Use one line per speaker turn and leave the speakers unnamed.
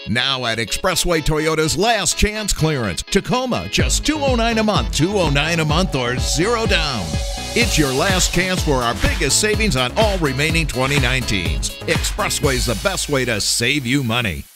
Now at Expressway Toyota's last chance clearance. Tacoma, just $209 a month, $209 a month or 0 down. It's your last chance for our biggest savings on all remaining 2019s. Expressway's the best way to save you money.